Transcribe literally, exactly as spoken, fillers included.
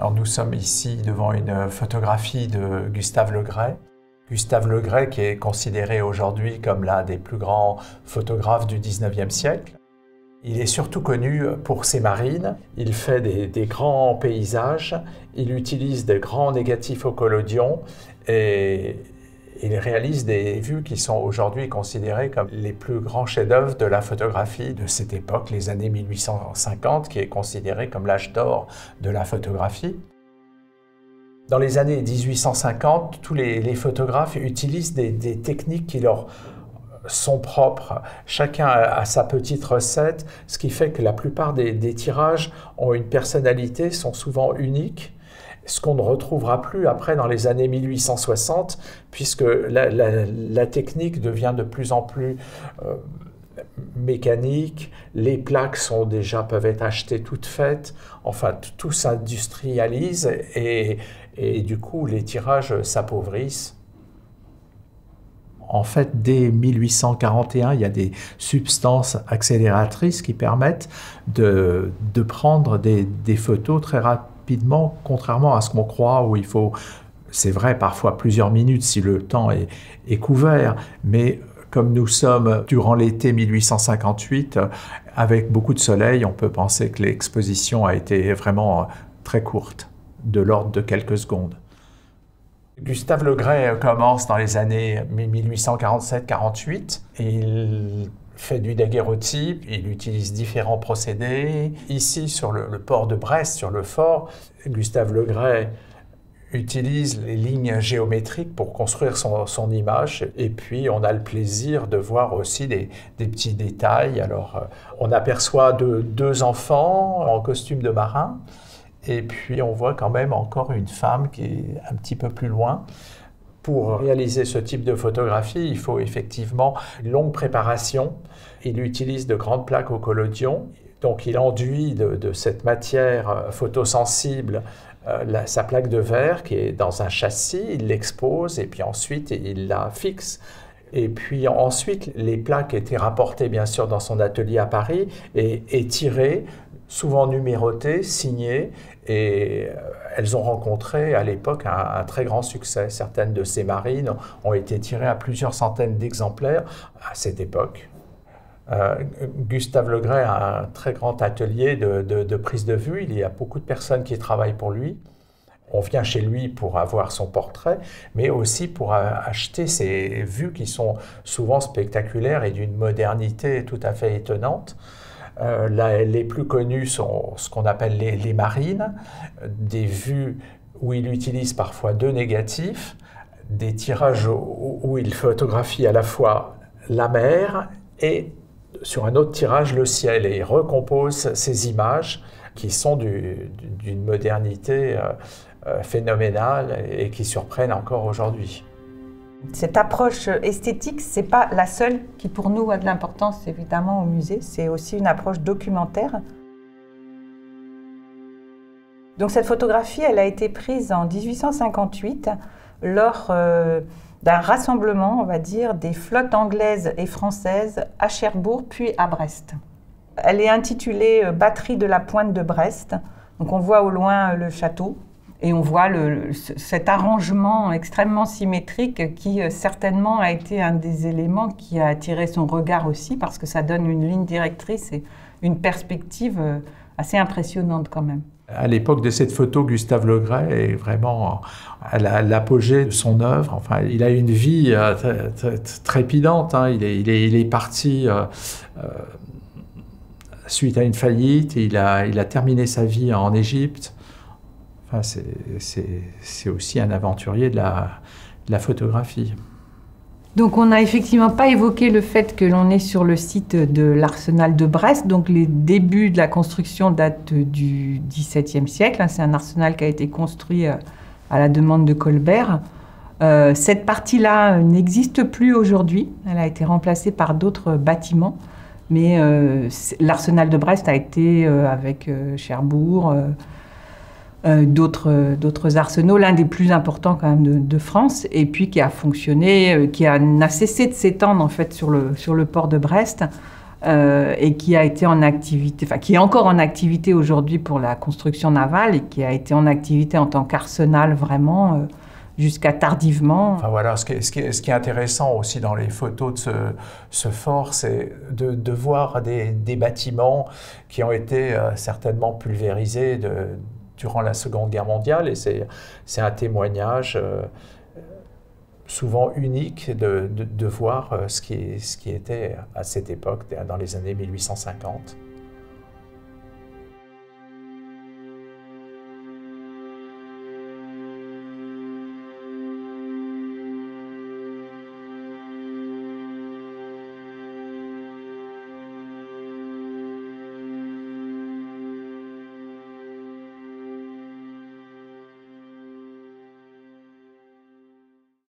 Alors nous sommes ici devant une photographie de Gustave Le Gray. Gustave Le Gray qui est considéré aujourd'hui comme l'un des plus grands photographes du dix-neuvième siècle. Il est surtout connu pour ses marines, il fait des, des grands paysages, il utilise des grands négatifs au collodion et il réalise des vues qui sont aujourd'hui considérées comme les plus grands chefs-d'œuvre de la photographie de cette époque, les années mille huit cent cinquante, qui est considéré comme l'âge d'or de la photographie. Dans les années mille huit cent cinquante, tous les, les photographes utilisent des, des techniques qui leur sont propres. Chacun a sa petite recette, ce qui fait que la plupart des, des tirages ont une personnalité, sont souvent uniques. Ce qu'on ne retrouvera plus après dans les années mille huit cent soixante, puisque la, la, la technique devient de plus en plus euh, mécanique, les plaques sont déjà, peuvent être achetées toutes faites, enfin tout s'industrialise et, et du coup les tirages s'appauvrissent. En fait, dès mille huit cent quarante et un, il y a des substances accélératrices qui permettent de, de prendre des, des photos très rapidement, contrairement à ce qu'on croit, où il faut, c'est vrai, parfois plusieurs minutes si le temps est, est couvert, mais comme nous sommes durant l'été mille huit cent cinquante-huit, avec beaucoup de soleil, on peut penser que l'exposition a été vraiment très courte, de l'ordre de quelques secondes. Gustave Le Gray commence dans les années mille huit cent quarante-sept quarante-huit. Il fait du daguerreotype, il utilise différents procédés. Ici, sur le, le port de Brest, sur le fort, Gustave Le Gray utilise les lignes géométriques pour construire son, son image. Et puis, on a le plaisir de voir aussi des, des petits détails. Alors, on aperçoit de, deux enfants en costume de marin. Et puis on voit quand même encore une femme qui est un petit peu plus loin. Pour réaliser ce type de photographie, il faut effectivement une longue préparation. Il utilise de grandes plaques au collodion. Donc il enduit de, de cette matière photosensible euh, la, sa plaque de verre qui est dans un châssis, il l'expose et puis ensuite il la fixe. Et puis ensuite, les plaques étaient rapportées bien sûr dans son atelier à Paris et étirées, souvent numérotées, signées, et elles ont rencontré à l'époque un, un très grand succès. Certaines de ces marines ont été tirées à plusieurs centaines d'exemplaires à cette époque. Euh, Gustave Le Gray a un très grand atelier de, de, de prise de vue, il y a beaucoup de personnes qui travaillent pour lui. On vient chez lui pour avoir son portrait, mais aussi pour acheter ses vues qui sont souvent spectaculaires et d'une modernité tout à fait étonnante. Euh, là, les plus connus sont ce qu'on appelle les, les marines, des vues où il utilise parfois deux négatifs, des tirages où, où il photographie à la fois la mer et sur un autre tirage le ciel, et il recompose ces images qui sont d'une modernité euh, euh, phénoménale et qui surprennent encore aujourd'hui. Cette approche esthétique, ce n'est pas la seule qui pour nous a de l'importance évidemment au musée, c'est aussi une approche documentaire. Donc cette photographie, elle a été prise en mille huit cent cinquante-huit lors euh, d'un rassemblement, on va dire, des flottes anglaises et françaises à Cherbourg puis à Brest. Elle est intitulée « Batterie de la Pointe de Brest ». Donc on voit au loin le château. Et on voit le, cet arrangement extrêmement symétrique qui euh, certainement a été un des éléments qui a attiré son regard aussi, parce que ça donne une ligne directrice et une perspective euh, assez impressionnante quand même. À l'époque de cette photo, Gustave Le Gray est vraiment à l'apogée de son œuvre. Enfin, il a une vie euh, très, très, trépidante. Hein. Il, est, il, est, il est parti euh, euh, suite à une faillite. Et il, a, il a terminé sa vie en Égypte. C'est aussi un aventurier de la, de la photographie. Donc on n'a effectivement pas évoqué le fait que l'on est sur le site de l'arsenal de Brest. Donc les débuts de la construction datent du dix-septième siècle. C'est un arsenal qui a été construit à la demande de Colbert. Euh, cette partie-là n'existe plus aujourd'hui. Elle a été remplacée par d'autres bâtiments. Mais euh, l'arsenal de Brest a été, euh, avec euh, Cherbourg, euh, Euh, d'autres d'autres arsenaux, l'un des plus importants quand même de, de France, et puis qui a fonctionné, euh, qui a, n'a cessé de s'étendre en fait sur le, sur le port de Brest, euh, et qui a été en activité, enfin qui est encore en activité aujourd'hui pour la construction navale et qui a été en activité en tant qu'arsenal vraiment euh, jusqu'à tardivement. Enfin, voilà, ce qui, est, ce, qui est, ce qui est intéressant aussi dans les photos de ce, ce fort, c'est de, de voir des, des bâtiments qui ont été euh, certainement pulvérisés de, durant la Seconde Guerre mondiale, et c'est un témoignage euh, souvent unique de, de, de voir ce qui, ce qui était à cette époque, dans les années mille huit cent cinquante.